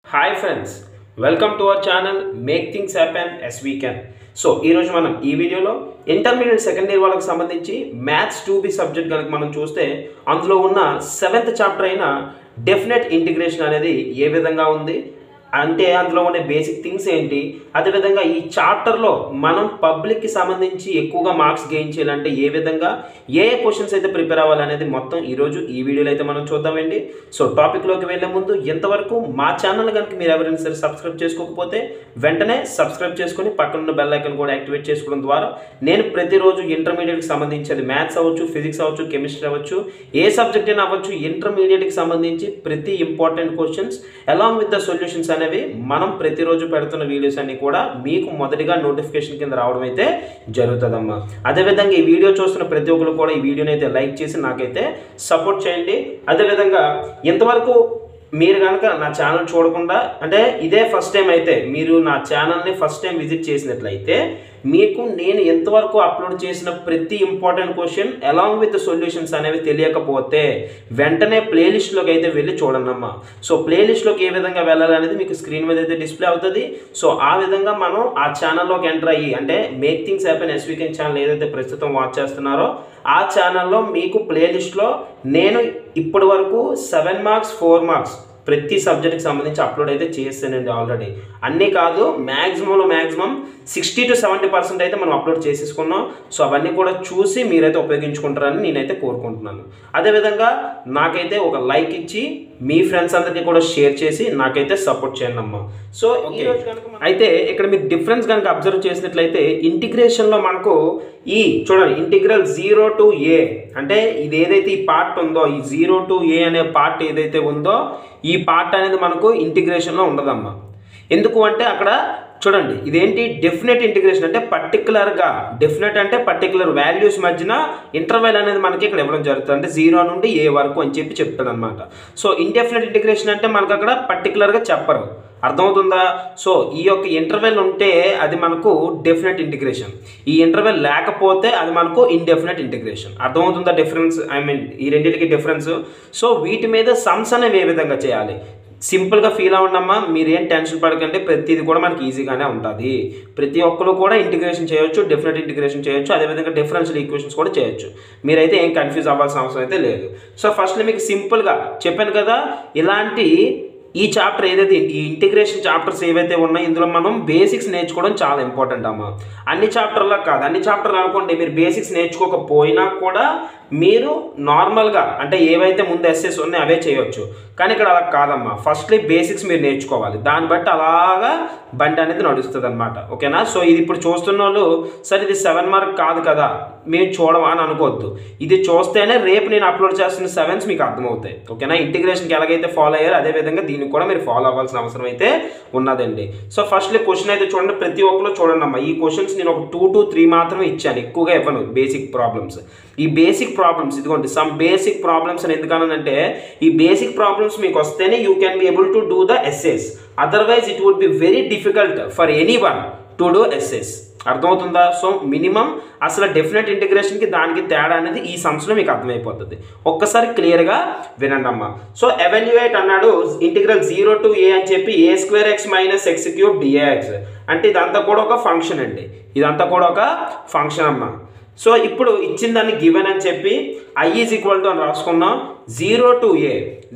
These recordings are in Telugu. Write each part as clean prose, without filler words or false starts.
Hi friends, welcome to our channel Make Things Happen as We Can. So ఈ రోజు మనం ఈ వీడియోలో ఇంటర్మీడియట్ సెకండ్ ఇయర్ వాళ్ళకి సంబంధించి మ్యాథ్స్ 2B సబ్జెక్ట్ కనుక మనం చూస్తే అందులో ఉన్న 7th చాప్టర్ అయిన డెఫినెట్ ఇంటిగ్రేషన్ అనేది ఏ విధంగా ఉంది అంటే అందులో ఉండే బేసిక్ థింగ్స్ ఏంటి, అదేవిధంగా ఈ చాప్టర్లో మనం పబ్లిక్కి సంబంధించి ఎక్కువగా మార్క్స్ గెయిన్ చేయాలంటే ఏ విధంగా ఏ క్వశ్చన్స్ అయితే ప్రిపేర్ అవ్వాలనేది మొత్తం ఈరోజు ఈ వీడియోలో అయితే మనం చూద్దామండి. సో టాపిక్లోకి వెళ్ళే ముందు ఎంతవరకు మా ఛానల్ కనుక మీరు ఎవరైనా సరే సబ్స్క్రైబ్ చేసుకోకపోతే వెంటనే సబ్స్క్రైబ్ చేసుకొని పక్కనున్న బెల్ ఐకాన్ కూడా యాక్టివేట్ చేసుకోవడం ద్వారా నేను ప్రతిరోజు ఇంటర్మీడియట్కి సంబంధించి మ్యాథ్స్ అవ్వచ్చు, ఫిజిక్స్ అవ్వచ్చు, కెమిస్ట్రీ అవ్వచ్చు, ఏ సబ్జెక్ట్ అయినా అవ్వచ్చు, ఇంటర్మీడియట్కి సంబంధించి ప్రతి important questions along with the solutions అనేవి మనం ప్రతిరోజు పెడుతున్న వీడియోస్ అన్ని కూడా మీకు మొదటిగా నోటిఫికేషన్ కింద రావడం అయితే జరుగుతుందమ్మా. అదేవిధంగా ఈ వీడియో చూస్తున్న ప్రతి ఒక్కరు కూడా ఈ వీడియోని అయితే లైక్ చేసి నాకైతే సపోర్ట్ చేయండి. అదేవిధంగా ఇంతవరకు మీరు కనుక నా ఛానల్ చూడకుండా అంటే ఇదే ఫస్ట్ టైం అయితే మీరు నా ఛానల్ని ఫస్ట్ టైం విజిట్ చేసినట్లయితే మీకు నేను ఎంతవరకు అప్లోడ్ చేసిన ప్రతి important question along with solutions అనేవి తెలియకపోతే వెంటనే ప్లేలిస్ట్లోకి అయితే వెళ్ళి చూడండి అమ్మా. సో ప్లేలిస్ట్లోకి ఏ విధంగా వెళ్ళాలనేది మీకు స్క్రీన్ మీద అయితే డిస్ప్లే అవుతుంది. సో ఆ విధంగా మనం ఆ ఛానల్లోకి ఎంటర్ అయ్యి అంటే make things happen yes we can channel ఏదైతే ప్రస్తుతం వాచ్ చేస్తున్నారో ఆ ఛానల్లో మీకు ప్లేలిస్ట్లో నేను ఇప్పటి వరకు 7 మార్క్స్ 4 మార్క్స్ ప్రతి సబ్జెక్ట్కి సంబంధించి అప్లోడ్ అయితే చేస్తానండి. ఆల్రెడీ అన్నీ కాదు, మ్యాక్సిమం 60 to 70% అయితే మనం అప్లోడ్ చేసేసుకున్నాం. సో అవన్నీ కూడా చూసి మీరైతే ఉపయోగించుకుంటారని నేనైతే కోరుకుంటున్నాను. అదేవిధంగా నాకైతే ఒక లైక్ ఇచ్చి మీ ఫ్రెండ్స్ అందరికీ కూడా షేర్ చేసి నాకైతే సపోర్ట్ చేయండి అమ్మా. సో అయితే ఇక్కడ మీరు డిఫరెన్స్ కనుక అబ్జర్వ్ చేసినట్లయితే ఇంటిగ్రేషన్లో మనకు ఈ చూడండి ఇంటిగ్రల్ 0 to a అంటే ఇది ఏదైతే ఈ పార్ట్ ఉందో ఈ 0 to a అనే పార్ట్ ఏదైతే ఉందో ఈ పార్ట్ అనేది మనకు ఇంటిగ్రేషన్లో ఉండదమ్మా. ఎందుకు అంటే అక్కడ చూడండి ఇదేంటి డెఫినెట్ ఇంటిగ్రేషన్ అంటే పర్టికులర్గా డెఫినెట్ అంటే పర్టికులర్ వాల్యూస్ మధ్యన ఇంటర్వెల్ అనేది మనకి ఇక్కడ ఇవ్వడం జరుగుతుంది. అంటే 0 నుండి a వరకు అని చెప్తాడు అనమాట. సో ఇండెఫినెట్ ఇంటిగ్రేషన్ అంటే మనకు అక్కడ పర్టికులర్గా చెప్పరు, అర్థమవుతుందా? సో ఈ యొక్క ఇంటర్వెల్ ఉంటే అది మనకు డెఫినెట్ ఇంటిగ్రేషన్, ఈ ఇంటర్వెల్ లేకపోతే అది మనకు ఇండెఫినెట్ ఇంటిగ్రేషన్. అర్థమవుతుందా డిఫరెన్స్? ఐ మీన్ ఈ రెండింటికి డిఫరెన్స్. సో వీటి మీద సమ్స్ అనేవి ఏ విధంగా చేయాలి సింపుల్గా ఫీల్ అవ్వండమ్మా, మీరేం టెన్షన్ పడకండి, ప్రతిది కూడా మనకి ఈజీగానే ఉంటుంది. ప్రతి ఒక్కరు కూడా ఇంటిగ్రేషన్ చేయొచ్చు, డెఫినెట్ ఇంటిగ్రేషన్ చేయొచ్చు, అదేవిధంగా డిఫరెన్షియల్ ఈక్వేషన్స్ కూడా చేయొచ్చు. మీరైతే ఏం కన్ఫ్యూజ్ అవ్వాల్సిన అవసరం అయితే లేదు. సో ఫస్ట్లో మీకు సింపుల్గా చెప్పాను కదా, ఇలాంటి ఈ చాప్టర్ ఏదైతే ఈ ఇంటిగ్రేషన్ చాప్టర్స్ ఏవైతే ఉన్నాయో ఇందులో మనం బేసిక్స్ నేర్చుకోవడం చాలా ఇంపార్టెంట్ అమ్మా. అన్ని చాప్టర్లో కాదు, అన్ని చాప్టర్లు అనుకోండి మీరు బేసిక్స్ నేర్చుకోకపోయినా కూడా మీరు నార్మల్గా అంటే ఏవైతే ముందు ఎస్ఎస్ ఉన్నాయో అవే చేయొచ్చు. కానీ ఇక్కడ అలా కాదమ్మా, ఫస్ట్లీ బేసిక్స్ మీరు నేర్చుకోవాలి, దాన్ని బట్టి అలాగా బండి అనేది నడుస్తుంది అనమాట. ఓకేనా? సో ఇది ఇప్పుడు చూస్తున్న వాళ్ళు సరే ఇది 7 మార్క్ కాదు కదా మీరు చూడవా అని అనుకోవద్దు. ఇది చూస్తేనే రేపు నేను అప్లోడ్ చేస్తున్న 7s మీకు అర్థమవుతాయి. ఓకేనా? ఇంటిగ్రేషన్కి ఎలాగైతే ఫాలో అయ్యారో అదేవిధంగా దీనికి కూడా మీరు ఫాలో అవ్వాల్సిన అవసరం అయితే ఉన్నదండి. సో ఫస్ట్లీ క్వశ్చన్ అయితే చూడండి, ప్రతి ఒక్కరు చూడండి అమ్మా. ఈ క్వశ్చన్స్ నేను ఒక 2 to 3 మాత్రమే ఇచ్చాను, ఎక్కువగా ఇవ్వను. బేసిక్ ప్రాబ్లమ్స్, ఈ బేసిక్ ప్రాబ్లమ్స్ ఇదిగోండి సమ్ బేసిక్ ప్రాబ్లమ్స్ అని ఎందుకనంటే ఈ బేసిక్ ప్రాబ్లమ్స్ మీకు వస్తేనే you can be able to do the essays, otherwise it would be very difficult for anyone to do essays. అర్థమవుతుందా? సో మినిమం అసలు డెఫినెట్ ఇంటిగ్రేషన్కి దానికి తేడా అనేది ఈ సమ్స్లో మీకు అర్థమైపోతుంది. ఒక్కసారి క్లియర్గా వినండి అమ్మా. సో ఎవాల్యుయేట్ అన్నాడు ఇంటిగ్రల్ 0 to a అని చెప్పి a² x - x³ dx అంటే ఇదంతా కూడా ఒక ఫంక్షన్ అండి, ఇదంతా కూడా ఒక ఫంక్షన్ అమ్మా. సో ఇప్పుడు ఇచ్చిన దాన్ని గివెన్ అని చెప్పి i ఈజ్ ఈక్వల్ టు అని రాసుకున్నాం 0 to a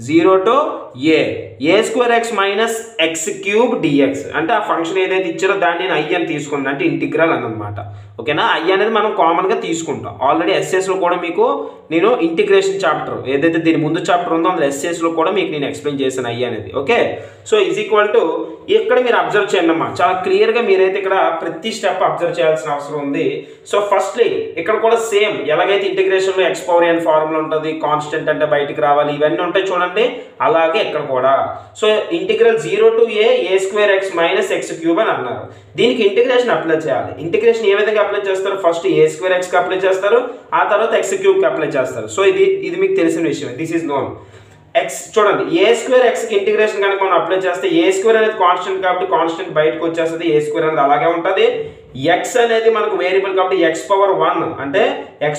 a² x - x³ dx అంటే ఆ ఫంక్షన్ ఏదైతే ఇచ్చారో దాన్ని నేను i అని తీసుకున్నాను, అంటే ఇంటిగ్రల్ అని అనమాట. ఓకేనా? i అనేది మనం కామన్గా తీసుకుంటాం. ఆల్రెడీ ఎస్ఎస్లో కూడా మీకు నేను ఇంటిగ్రేషన్ చాప్టర్ ఏదైతే దీని ముందు చాప్టర్ ఉందో అందులో ఎస్ఎస్లో కూడా మీకు నేను ఎక్స్ప్లెయిన్ చేశాను i అనేది. Okay? So is equal to ఇక్కడ మీరు అబ్జర్వ్ చేయండి అమ్మా, చాలా క్లియర్గా మీరైతే ఇక్కడ ప్రతి స్టెప్ అబ్జర్వ్ చేయాల్సిన అవసరం ఉంది. సో ఫస్ట్లీ ఇక్కడ కూడా సేమ్ ఎలాగైతే ఇంటిగ్రేషన్లో x⁴n ఫార్ములా ఉంటుంది, కాన్స్టెంట్ అంటే బయటికి రావాలి, ఇవన్నీ ఉంటాయి చూడండి, అలాగే ఇక్కడ కూడా. So integral 0 to a a² x - x³ అని అన్నారు. దీనికి ఇంటిగ్రేషన్ అప్లై చేయాలి. ఇంటిగ్రేషన్ ఏ విధంగా అప్లై చేస్తారు? ఫస్ట్ a² x కి అప్లై చేస్తారు, ఆ తర్వాత x³ కి అప్లై చేస్తారు. సో ఇది మీకు తెలిసిన విషయం, దిస్ ఈజ్ నోన్. x చూడండి a² x కి ఇంటిగ్రేషన్ కనుక మనం అప్లై చేస్తే a² అనేది కాన్స్టెంట్ కాబట్టి కాన్స్టెంట్ బయటకు వచ్చేస్తుంది, a² అనేది అలాగే ఉంటుంది. x అనేది మనకు వేరియబుల్ కాబట్టి x⁴1 అంటే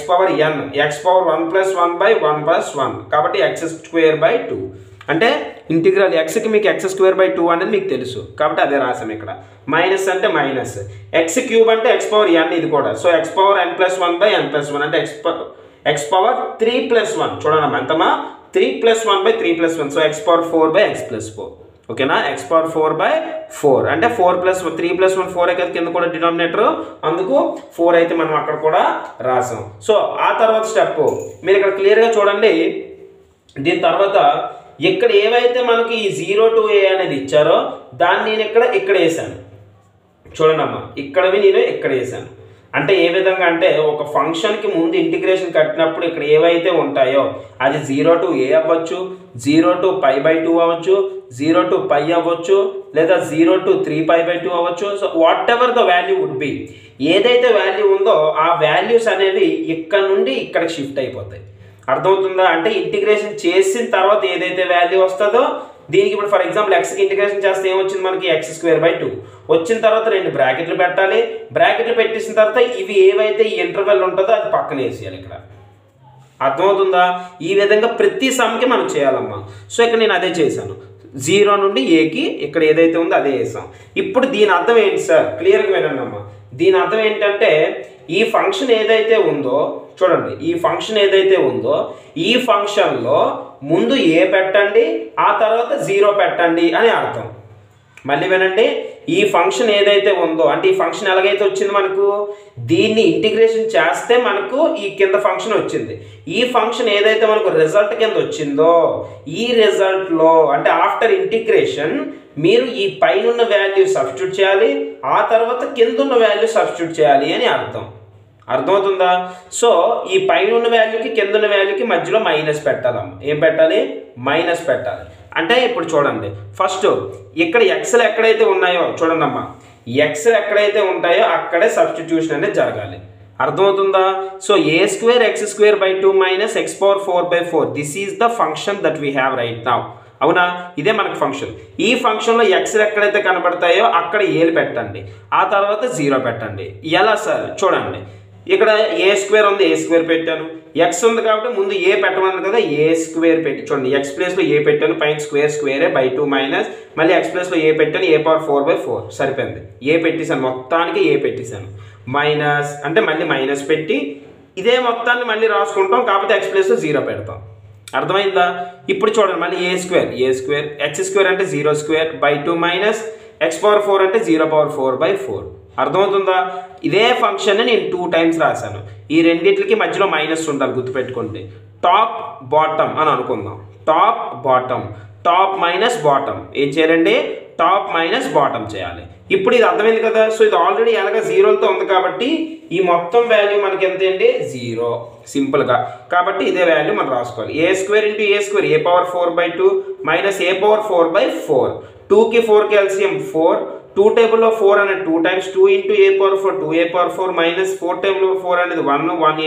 x⁴n x⁴1 + 1/1 + 1 కాబట్టి x² / 2 అంటే ఇంటిగ్రల్ ఎక్స్కి మీకు x²/2 అనేది మీకు తెలుసు కాబట్టి అదే రాసాం ఇక్కడ. మైనస్ అంటే మైనస్, x³ అంటే x⁴n ఇది కూడా. సో xn+1/n+1 అంటే x⁴3+1 చూడండి ఎంతమా 3+1/3+1. సో x⁴4/x+4 ఓకేనా. x⁴4/4 అంటే 4+3+1 4 కదా కింద కూడా డినామినేటర్, అందుకు 4 అయితే మనం అక్కడ కూడా రాసాం. సో ఆ తర్వాత స్టెప్ మీరు ఇక్కడ క్లియర్గా చూడండి. దీని తర్వాత ఇక్కడ ఏవైతే మనకి ఈ 0 to a అనేది ఇచ్చారో దాన్ని నేను ఇక్కడ వేసాను చూడండి అమ్మా. ఇక్కడవి నేను ఇక్కడ వేసాను. అంటే ఏ విధంగా అంటే ఒక ఫంక్షన్కి ముందు ఇంటిగ్రేషన్ కట్టినప్పుడు ఇక్కడ ఏవైతే ఉంటాయో అది 0 to a అవ్వచ్చు, 0 to π/2 అవ్వచ్చు, 0 to π అవ్వచ్చు, లేదా 0 to 3π/2 అవ్వచ్చు. So whatever the value would be, ఏదైతే వాల్యూ ఉందో ఆ వాల్యూస్ అనేవి ఇక్కడ నుండి ఇక్కడికి షిఫ్ట్ అయిపోతాయి. అర్థమవుతుందా? అంటే ఇంటిగ్రేషన్ చేసిన తర్వాత ఏదైతే వాల్యూ వస్తుందో దీనికి ఇప్పుడు ఫర్ ఎగ్జాంపుల్ ఎక్స్కి ఇంటిగ్రేషన్ చేస్తే ఏమొచ్చింది మనకి x²/2 వచ్చిన తర్వాత 2 బ్రాకెట్లు పెట్టాలి. బ్రాకెట్లు పెట్టేసిన తర్వాత ఇవి ఏవైతే ఈ ఇంటర్వెల్ ఉంటుందో అది పక్కన వేసేయాలి ఇక్కడ. అర్థమవుతుందా? ఈ విధంగా ప్రతి సమ్కి మనం చేయాలమ్మా. సో ఇక్కడ నేను అదే చేశాను. 0 నుండి aకి ఇక్కడ ఏదైతే ఉందో అదే వేసాం. ఇప్పుడు దీని అర్థం ఏంటి సార్? క్లియర్గా వినండి అమ్మా. దీని అర్థం ఏంటంటే ఈ ఫంక్షన్ ఏదైతే ఉందో చూడండి, ఈ ఫంక్షన్ ఏదైతే ఉందో ఈ ఫంక్షన్లో ముందు a పెట్టండి, ఆ తర్వాత 0 పెట్టండి అని అర్థం. మళ్ళీ వినండి, ఈ ఫంక్షన్ ఏదైతే ఉందో అంటే ఈ ఫంక్షన్ ఎలాగైతే వచ్చింది మనకు, దీన్ని ఇంటిగ్రేషన్ చేస్తే మనకు ఈ కింద ఫంక్షన్ వచ్చింది. ఈ ఫంక్షన్ ఏదైతే మనకు రిజల్ట్ కింద వచ్చిందో ఈ రిజల్ట్లో అంటే ఆఫ్టర్ ఇంటిగ్రేషన్ మీరు ఈ పైన ఉన్న వాల్యూ సబ్స్టిట్యూట్ చేయాలి, ఆ తర్వాత కింద ఉన్న వాల్యూ సబ్స్టిట్యూట్ చేయాలి అని అర్థం. అర్థమవుతుందా? సో ఈ పైన ఉన్న వాల్యూకి కింద ఉన్న వాల్యూకి మధ్యలో మైనస్ పెట్టాలమ్మ. ఏం పెట్టాలి? మైనస్ పెట్టాలి. అంటే ఇప్పుడు చూడండి, ఫస్ట్ ఇక్కడ ఎక్స్లు ఎక్కడైతే ఉన్నాయో చూడండి అమ్మా, ఎక్స్లు ఎక్కడైతే ఉంటాయో అక్కడే సబ్స్టిట్యూషన్ అనేది జరగాలి. అర్థమవుతుందా? So a² x²/2 minus x⁴4/4 this is the function that we have right now. అవునా? ఇదే మనకు ఫంక్షన్. ఈ ఫంక్షన్లో ఎక్స్లు ఎక్కడైతే కనబడతాయో అక్కడ ఏలు పెట్టండి, ఆ తర్వాత 0 పెట్టండి. ఎలా సార్? చూడండి, ఇక్కడ a² ఉంది, a² పెట్టాను. ఎక్స్ ఉంది కాబట్టి ముందు ఏ పెట్టమన్నది కదా, a² పెట్టి చూడండి, ఎక్స్ ప్లేస్లో ఏ పెట్టాను, పైన స్క్వేర్/2 మైనస్ మళ్ళీ ఎక్స్ ప్లేస్లో ఏ పెట్టాను, a⁴4/4 సరిపోయింది. ఏ పెట్టేశాను, మొత్తానికి ఏ పెట్టేశాను. మైనస్ అంటే మళ్ళీ మైనస్ పెట్టి ఇదే మొత్తాన్ని మళ్ళీ రాసుకుంటాం, కాకపోతే ఎక్స్ ప్లేస్లో 0 పెడతాం. అర్థమైందా? ఇప్పుడు చూడండి మళ్ళీ a² x² అంటే 0²/2 మైనస్ x⁴4 అంటే 0⁴4/4. అర్థమవుతుందా? ఇదే ఫంక్షన్ నేను 2 టైమ్స్ రాశాను. ఈ రెండింటికి మధ్యలో మైనస్ ఉండాలి, గుర్తుపెట్టుకోండి. టాప్ బాటమ్ అని అనుకుందాం. Top bottom, top minus bottom ఏం చేయాలండి? టాప్ మైనస్ బాటమ్ చేయాలి. ఇప్పుడు ఇది అర్థమైంది కదా. సో ఇది ఆల్రెడీ ఎలాగ 0తో ఉంది కాబట్టి ఈ మొత్తం వాల్యూ మనకి ఎంత అండి? 0 సింపుల్గా. కాబట్టి ఇదే వాల్యూ మనం రాసుకోవాలి. a² × a² a⁴4/2 minus a⁴4/4. 2కి 4కి ఎల్సిఎం 4. 2 టేబుల్లో 4 అనేది 2 టైమ్స్ 2 × a⁴4 2a⁴4 మైనస్ 4 టేబుల్లో 4 అనేది 1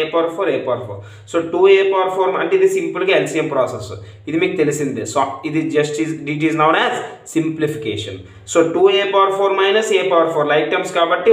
a⁴4. సో 2a⁴4 అంటే ఇది సింపుల్గా ఎల్సిఎం ప్రాసెస్, ఇది మీకు తెలిసిందే. సో ఇది just it is known as simplification. So 2a⁴4 minus a⁴4 like terms కాబట్టి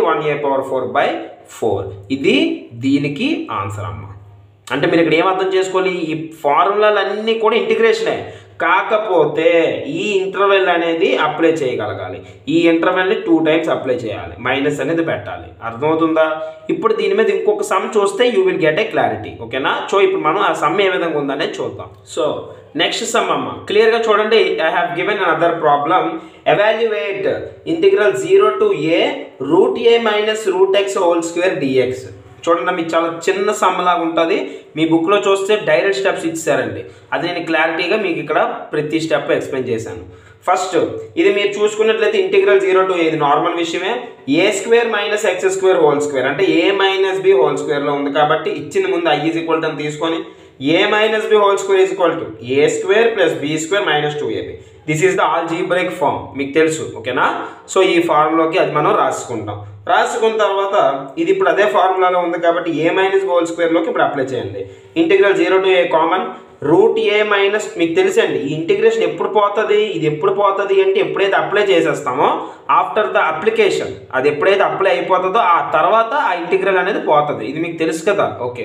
1a⁴4/4 ఇది దీనికి ఆన్సర్ అమ్మ. అంటే మీరు ఇక్కడ ఏం అర్థం చేసుకోవాలి, ఈ ఫార్ములాలన్నీ కూడా ఇంటిగ్రేషనే, కాకపోతే ఈ ఇంటర్వెల్ అనేది అప్లై చేయగలగాలి. ఈ ఇంటర్వెల్ని 2 టైమ్స్ అప్లై చేయాలి, మైనస్ అనేది పెట్టాలి. అర్థమవుతుందా? ఇప్పుడు దీని మీద ఇంకొక సమ్ చూస్తే you will get a clarity. ఓకేనా? సో ఇప్పుడు మనం ఆ సమ్ ఏ విధంగా ఉందనేది చూద్దాం. సో నెక్స్ట్ సమ్ అమ్మ, క్లియర్గా చూడండి. I have given another problem. Evaluate integral 0 to a √a minus √x² dx. చూడండి, మీకు చాలా చిన్న సమ్ లాగా ఉంటుంది. మీ బుక్లో చూస్తే డైరెక్ట్ స్టెప్స్ ఇచ్చారండి, అది నేను క్లారిటీగా మీకు ఇక్కడ ప్రతి స్టెప్ ఎక్స్ప్లెయిన్ చేశాను. ఫస్ట్ ఇది మీరు చూసుకున్నట్లయితే ఇంటిగ్రల్ 0 to a ఇది నార్మల్ విషయమే. a² మైనస్ x² అంటే a మైనస్ b హోల్² ఉంది కాబట్టి ఇచ్చింది ముందు i = అని తీసుకొని a minus b whole square is equal to a² plus b² minus 2ab. This is the algebraic form, మీకు తెలుసు. ఓకేనా? సో ఈ ఫార్ములాకి అది మనం రాసుకుంటాం. రాసుకున్న తర్వాత ఇది ఇప్పుడు అదే ఫార్ములాలో ఉంది కాబట్టి a మైనస్ హోల్ స్క్వేర్లోకి ఇప్పుడు అప్లై చేయండి. Integral 0 to a common √a minus, మీకు తెలుసండి ఈ ఇంటిగ్రేషన్ ఎప్పుడు పోతుంది, ఇది ఎప్పుడు పోతుంది అంటే ఎప్పుడైతే అప్లై చేసేస్తామో ఆఫ్టర్ ద అప్లికేషన్, అది ఎప్పుడైతే అప్లై అయిపోతుందో ఆ తర్వాత ఆ ఇంటిగ్రల్ అనేది పోతుంది. ఇది మీకు తెలుసు కదా. ఓకే,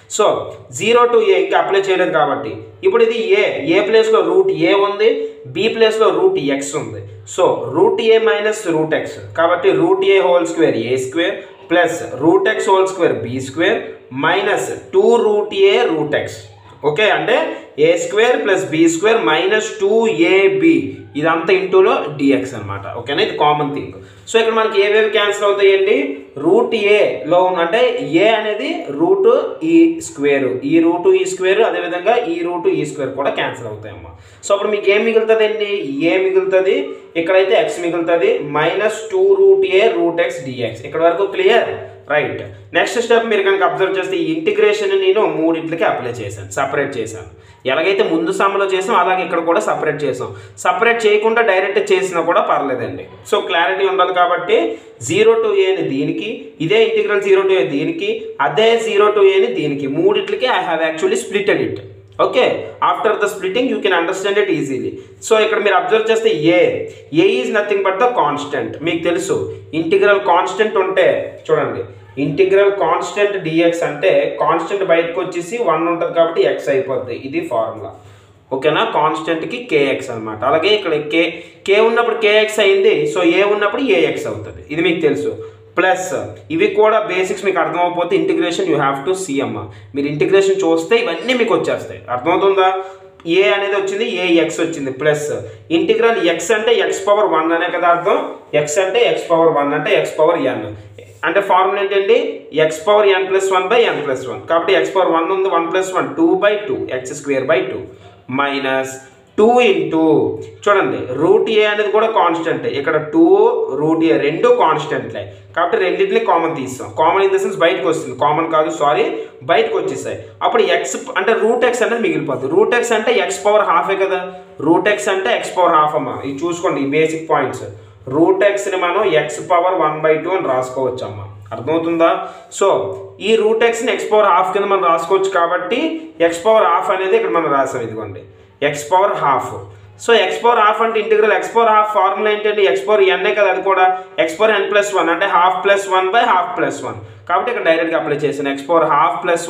సో 0 to a ఇంకా అప్లై చేయలేదు కాబట్టి ఇప్పుడు ఇది ఏ ప్లేస్లో రూట్ ఏ ఉంది, బి ప్లేస్లో రూట్ ఎక్స్ ఉంది. So root a minus root x కాబట్టి root a whole square a square plus root x whole square b square minus 2 root a root x. Okay, అంటే a square plus b square minus 2ab ఇదంతా ఇంటూలో డిఎక్స్ అనమాట. ఓకేనా, ఇది కామన్ థింగ్. సో ఇక్కడ మనకి ఏవేవి క్యాన్సిల్ అవుతాయండి, రూట్ ఏలో అంటే ఏ అనేది రూట్ ఈ స్క్వేర్, ఈ రూట్ ఈ స్క్వేర్, అదేవిధంగా ఈ రూట్ ఈ స్క్వేర్ కూడా క్యాన్సిల్ అవుతాయమ్మా. సో అప్పుడు మీకు ఏం మిగులుతుంది అండి, ఏ మిగులుతుంది, ఇక్కడైతే ఎక్స్ మిగులుతుంది minus 2 root a root x dx. ఇక్కడ వరకు క్లియర్, రైట్. నెక్స్ట్ స్టెప్ మీరు కనుక అబ్జర్వ్ చేస్తే ఈ ఇంటిగ్రేషన్ నేను మూడింటికి అప్లై చేశాను, సపరేట్ చేశాను. ఎలాగైతే ముందు సమ్లో చేసాం అలాగే ఇక్కడ కూడా సపరేట్ చేసాం. సపరేట్ చేయకుండా డైరెక్ట్ చేసినా కూడా పర్లేదండి. సో క్లారిటీ ఉండాలి కాబట్టి 0 to a దీనికి, ఇదే ఇంటిగ్రల్ 0 to a దీనికి, అదే 0 to a దీనికి, మూడింటికి I have actually splitted it. Okay, after the splitting you can understand it easily. So ఇక్కడ మీరు అబ్జర్వ్ చేస్తే a is nothing but the constant. మీకు తెలుసు ఇంటిగ్రల్ కాన్స్టెంట్ ఉంటే చూడండి, ఇంటిగ్రల్ కాన్స్టెంట్ డిఎక్స్ అంటే కాన్స్టెంట్ బయటకు వచ్చేసి 1 ఉంటుంది కాబట్టి ఎక్స్ అయిపోద్ది. ఇది ఫార్ములా. ఓకేనా, కాన్స్టెంట్కి కేఎక్స్ అనమాట. అలాగే ఇక్కడ కే ఉన్నప్పుడు కేఎక్స్ అయింది, సో ఏ ఉన్నప్పుడు ఏఎక్స్ అవుతుంది. ఇది మీకు తెలుసు. ప్లస్ ఇవి కూడా బేసిక్స్ మీకు అర్థమైపోతే integration you have to see అమ్మ. మీరు ఇంటిగ్రేషన్ చూస్తే ఇవన్నీ మీకు వచ్చేస్తాయి. అర్థమవుతుందా, ఏ అనేది వచ్చింది, ఏ ఎక్స్ వచ్చింది, ప్లస్ ఇంటిగ్రల్ ఎక్స్ అంటే ఎక్స్ పవర్ 1 అనే కదా అర్థం. ఎక్స్ అంటే ఎక్స్ పవర్ 1 అంటే ఎక్స్ పవర్ ఎన్. అంటే ఫార్ములా ఏంటండి, ఎక్స్ పవర్ n + 1 / n + 1. కాబట్టి ఎక్స్ పవర్ 1 ఉంది, 1 + 1 2/2 x²/2 మైనస్ 2 ఇంటూ చూడండి రూట్ ఏ అనేది కూడా కాన్స్టెంట్. ఇక్కడ 2 రూట్ ఏ రెండు కాన్స్టెంట్లే కాబట్టి రెండింటిని కామన్ తీస్తాం. కామన్ ఇన్ ద సెన్స్ బయటకు వస్తుంది, కామన్ కాదు సారీ, బయటకు వచ్చేసాయి. అప్పుడు ఎక్స్ అంటే రూట్ ఎక్స్ అనేది మిగిలిపోతుంది. రూట్ ఎక్స్ అంటే ఎక్స్ పవర్ హాఫే కదా, రూట్ ఎక్స్ అంటే ఎక్స్ పవర్ హాఫ్ అమ్మా. ఇది చూసుకోండి ఈ బేసిక్ పాయింట్స్. రూట్ ఎక్స్ని మనం ఎక్స్ పవర్ 1/2 అని రాసుకోవచ్చు అమ్మా. అర్థమవుతుందా? సో ఈ రూట్ ఎక్స్ని ఎక్స్ పవర్ హాఫ్ కింద మనం రాసుకోవచ్చు కాబట్టి ఎక్స్ పవర్ హాఫ్ అనేది ఇక్కడ మనం రాసాం. ఇదిగోండి x power half. So x power half అంటే integral x power half formula ఏంటంటే ఎక్స్ పవర్ ఎన్ఏ కదా, అది కూడా ఎక్స్ పవర్ n + 1 అంటే ½ + 1/½ + 1. కాబట్టి ఇక్కడ డైరెక్ట్గా అప్లై చేసాను ఎక్స్ పవర్ ½ +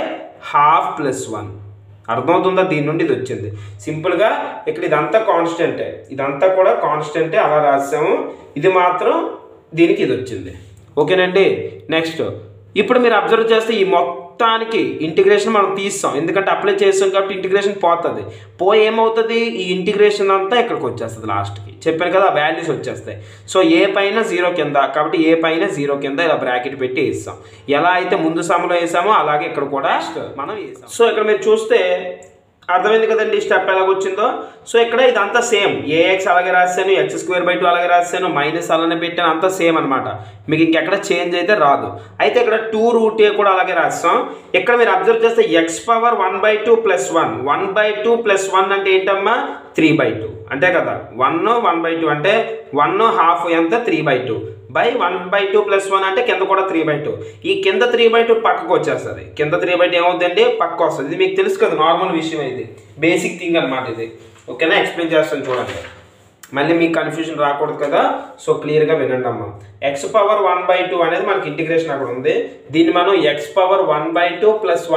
1/½ + 1. అర్థమవుతుందా? దీని నుండి ఇది వచ్చింది సింపుల్గా. ఇక్కడ ఇదంతా కాన్స్టెంటే, ఇదంతా కూడా కాన్స్టెంటే అలా రాసాము. ఇది మాత్రం దీనికి ఇది వచ్చింది. ఓకేనండి. నెక్స్ట్ ఇప్పుడు మీరు అబ్జర్వ్ చేస్తే ఈ మొత్తానికి ఇంటిగ్రేషన్ మనం తీస్తాం, ఎందుకంటే అప్లై చేస్తాం కాబట్టి ఇంటిగ్రేషన్ పోతుంది. పోయి ఏమవుతుంది, ఈ ఇంటిగ్రేషన్ అంతా ఇక్కడికి వచ్చేస్తుంది లాస్ట్కి. చెప్పాను కదా వాల్యూస్ వచ్చేస్తాయి. సో ఏ పైన 0 కింద కాబట్టి ఏ పైన 0 కింద ఇలా బ్రాకెట్ పెట్టి వేస్తాం. ఎలా అయితే ముందు సమ్లో వేసామో అలాగే ఇక్కడ కూడా మనం వేసాం. సో ఇక్కడ మీరు చూస్తే అర్థమైంది కదండి స్టెప్ ఎలాగొచ్చిందో. సో ఇక్కడ ఇదంతా సేమ్, ఏఎక్స్ అలాగే రాశాను, x²/2 అలాగే రాశాను, మైనస్ అలానే పెట్టాను, అంతా సేమ్ అనమాట. మీకు ఇంకెక్కడ చేంజ్ అయితే రాదు. అయితే ఇక్కడ 2 రూట్ ఏ కూడా అలాగే రాస్తాం. ఇక్కడ మీరు అబ్జర్వ్ చేస్తే ఎక్స్ పవర్ 1/2 + 1, 1/2 + 1 అంటే ఏంటమ్మా 3/2 అంతే కదా. 1/2 అంటే 1/2 ఎంత 3/2 1/2 + 1 అంటే కింద కూడా 3/2. ఈ కింద 3/2 పక్కకు వచ్చేస్తుంది. కింద 3/2 ఏమవుతుందండి పక్కకు వస్తుంది. ఇది మీకు తెలుసు కదా, నార్మల్ విషయం, ఇది బేసిక్ థింగ్ అనమాట ఇది. ఓకేనా, ఎక్స్ప్లెయిన్ చేస్తాను చూడండి, మళ్ళీ మీకు కన్ఫ్యూజన్ రాకూడదు కదా. సో క్లియర్గా వినండి అమ్మ. ఎక్స్ పవర్ 1/2 అనేది మనకి ఇంటిగ్రేషన్ అక్కడ ఉంది. దీన్ని మనం ఎక్స్ పవర్ 1/2 +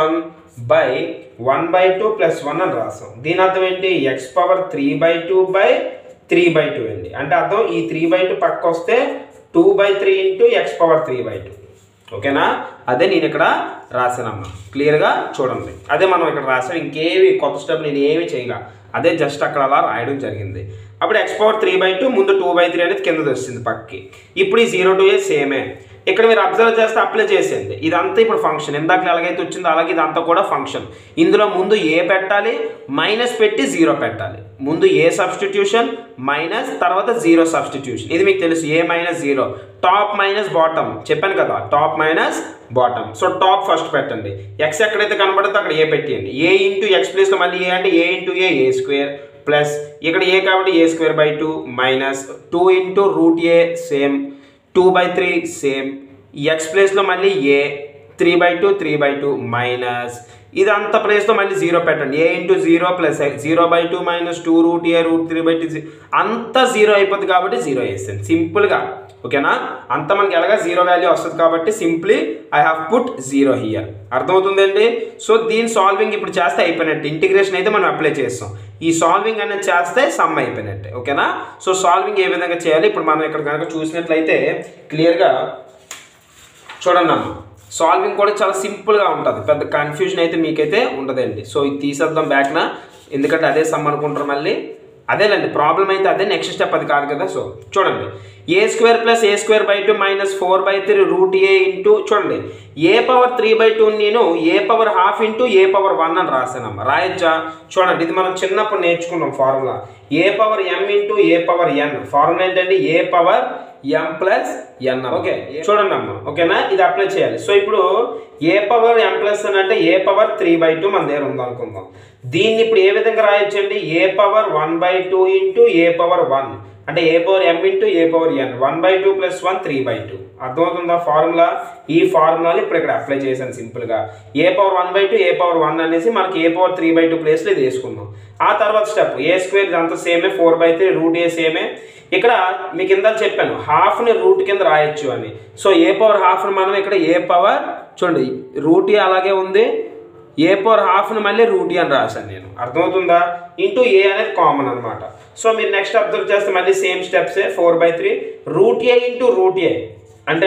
1/1/2 + 1 అని రాస్తాం. దీని అర్థం ఏంటి, ఎక్స్ పవర్ 3/2/3/2 అండి. అంటే అర్థం ఈ 3/2 పక్క వస్తే 2/3 ఇంటూ ఎక్స్ పవర్ 3/2. ఓకేనా, అదే నేను ఇక్కడ రాసానమ్మా. క్లియర్గా చూడండి, అదే మనం ఇక్కడ రాసాం. ఇంకేవి కొత్త స్టెప్ నేను ఏమి చేయగా, అదే జస్ట్ అక్కడ అలా రాయడం జరిగింది. అప్పుడు ఎక్స్ పవర్ 3/2 ముందు 2/3 అనేది కిందది వస్తుంది పక్కకి. ఇప్పుడు ఈ 0 to a సేమే. ఇక్కడ మీరు అబ్జర్వ్ చేస్తే అప్లై చేసేయండి. ఇదంతా ఇప్పుడు ఫంక్షన్, ఇందాక ఎలాగైతే వచ్చిందో అలాగే ఇదంతా కూడా ఫంక్షన్. ఇందులో ముందు ఏ పెట్టాలి, మైనస్ పెట్టి 0 పెట్టాలి. ముందు ఏ సబ్స్టిట్యూషన్ మైనస్, తర్వాత 0 సబ్స్టిట్యూషన్. ఇది మీకు తెలుసు, ఏ - 0 టాప్ మైనస్ బాటమ్ చెప్పాను కదా, top minus bottom. So top first పెట్టండి, ఎక్స్ ఎక్కడైతే కనబడుతుందో అక్కడ ఏ పెట్టేయండి. ఏ ఇంటూ ఎక్స్ ప్లేస్లో మళ్ళీ ఏ అంటే ఏ ఇంటూ ఏ² ప్లస్ ఇక్కడ ఏ కాబట్టి a²/2 minus 2 into root a same 2/3 same, x ప్లేస్లో మళ్ళీ ఏ 3/2 మైనస్ ఇదంతా ప్లేస్లో మళ్ళీ 0 పెట్టండి. A into 0 plus 0/2 minus 2 root a root 3/2 అంతా 0 అయిపోతుంది కాబట్టి 0 వేస్తాను సింపుల్గా. ఓకేనా అంత మనకి ఎలాగా జీరో వాల్యూ వస్తుంది కాబట్టి simply I have put zero here అర్థమవుతుందండి సో దీని సాల్వింగ్ ఇప్పుడు చేస్తే అయిపోయినట్టు ఇంటిగ్రేషన్ అయితే మనం అప్లై చేస్తాం ఈ సాల్వింగ్ అనేది చేస్తే సమ్ అయిపోయినట్టే ఓకేనా సో సాల్వింగ్ ఏ విధంగా చేయాలి ఇప్పుడు మనం ఇక్కడ కనుక చూసినట్లయితే క్లియర్గా చూడండి అమ్మ సాల్వింగ్ కూడా చాలా సింపుల్గా ఉంటుంది పెద్ద కన్ఫ్యూజన్ అయితే మీకైతే ఉండదండి సో ఇది తీసేద్దాం బ్యాక్న ఎందుకంటే అదే సమ్ అనుకుంటారు మళ్ళీ అదేలేండి ప్రాబ్లం అయితే అదే నెక్స్ట్ స్టెప్ అది కాదు కదా సో చూడండి a² + a² / 2 - 4/3 √a ఇంటూ చూడండి a⁴/2 నేను a⁴½ × a⁴1 అని రాశానమ్మా రాయొచ్చా చూడండి ఇది మనం చిన్నప్పుడు నేర్చుకున్నాం ఫార్ములా a⁴m × a⁴n ఫార్ములా ఏంటంటే a⁴m+n ఓకే చూడండి అమ్మా ఓకేనా ఇది అప్లై చేయాలి సో ఇప్పుడు a⁴m+n అంటే a⁴3/2 మన దగ్గర ఉందనుకుందాం దీన్ని ఇప్పుడు ఏ విధంగా రాయొచ్చండి a⁴1/2 × a⁴1 అంటే a⁴m × a⁴n 1/2 + 1 3/2 అర్థమవుతుందా ఫార్ములా ఈ ఫార్ములాని ఇప్పుడు ఇక్కడ అప్లై చేశాను సింపుల్గా a⁴1/2 a⁴1 అనేసి మనకి a⁴3/2 ప్లేస్లో ఇది వేసుకుందాం ఆ తర్వాత స్టెప్ a² ఇదంతా సేమే 4/3 √a సేమే ఇక్కడ మీకు ఇందాక చెప్పాను హాఫ్ని రూట్ కింద రాయొచ్చు అని సో a⁴½ మనం ఇక్కడ చూడండి √a అలాగే ఉంది a⁴½ మళ్ళీ √a అని రాశాను నేను అర్థమవుతుందా ఇంటూ a అనేది కామన్ అనమాట సో మీరు నెక్స్ట్ అబ్జర్వ్ చేస్తే మళ్ళీ సేమ్ స్టెప్సే 4/3 √a ఇంటూ √a అంటే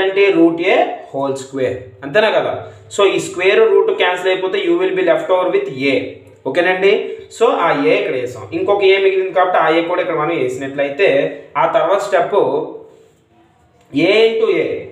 √a² అంతేనా కదా సో ఈ స్క్వేర్ రూట్ క్యాన్సిల్ అయిపోతే you will be left over with a ఓకేనండి సో ఆ a ఇక్కడ వేసాం ఇంకొక a మిగిలింది కాబట్టి ఆ a కూడా ఇక్కడ మనం వేసినట్లయితే ఆ తర్వాత స్టెప్ a ఇంటూ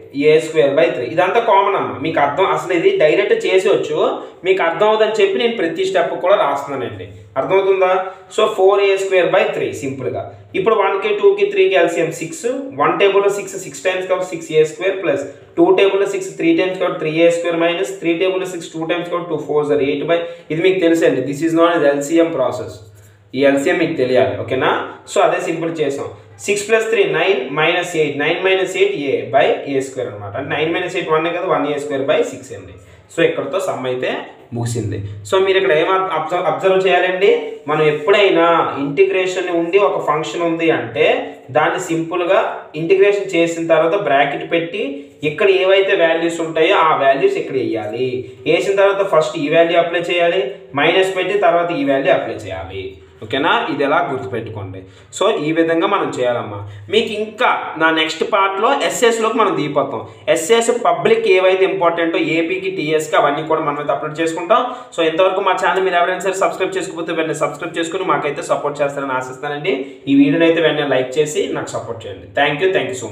a² ఇదంతా కామన్ అమ్మ మీకు అర్థం అసలు ఇది డైరెక్ట్ చేసేవచ్చు మీకు అర్థం అవుతుందని చెప్పి నేను ప్రతి స్టెప్ కూడా రాస్తున్నానండి అర్థమవుతుందా సో 4a² 3 సింపుల్గా ఇప్పుడు 1కి 2కి 3కి LCM 6 1 టేబుల్లో 6 టైమ్స్ కాబట్టి 6a² ప్లస్ 2 టేబుల్లో 6 3 టైమ్స్ కాబట్టి 3a² మైనస్ 3 టేబుల్లో 6 2 టైమ్స్ కాబట్టి 2 4 8 ఇది మీకు తెలుసండి this is not LCM process ఈ LCM మీకు తెలియాలి ఓకేనా సో అదే సింపుల్ చేసాం 6 + 3 9 - 8 9 - 8 a/a² అనమాట అంటే 9 - 8 1 కదా 1a² 6 అండి సో ఇక్కడతో సమ్ అయితే ముగిసింది సో మీరు ఇక్కడ ఏం అబ్జర్వ్ చేయాలండి మనం ఎప్పుడైనా ఇంటిగ్రేషన్ ఉంది ఒక ఫంక్షన్ ఉంది అంటే దాన్ని సింపుల్గా ఇంటిగ్రేషన్ చేసిన తర్వాత బ్రాకెట్ పెట్టి ఇక్కడ ఏవైతే వాల్యూస్ ఉంటాయో ఆ వాల్యూస్ ఇక్కడ వేయాలి వేసిన తర్వాత ఫస్ట్ ఈ వాల్యూ అప్లై చేయాలి మైనస్ పెట్టి తర్వాత ఈ వాల్యూ అప్లై చేయాలి ఓకేనా ఇది ఎలా గుర్తుపెట్టుకోండి సో ఈ విధంగా మనం చేయాలమ్మా మీకు ఇంకా నా నెక్స్ట్ పార్ట్లో ఎస్ఎస్లోకి మనం దిగిపోతాం ఎస్ఎస్ పబ్లిక్ ఏవైతే ఇంపార్టెంటో ఏపీకి టీఎస్కి అవన్నీ కూడా మనం అయితే అప్లోడ్ చేసుకుంటాం సో ఇంతవరకు మా ఛానల్ మీరు ఎవరైనా సరే సబ్స్క్రైబ్ చేసుకోకపోతే వెంటనే సబ్స్క్రైబ్ చేసుకుని మాకైతే సపోర్ట్ చేస్తారని ఆశిస్తానండి ఈ వీడియోని అయితే వెంటనే లైక్ చేసి నాకు సపోర్ట్ చేయండి థ్యాంక్ యూ సో మచ్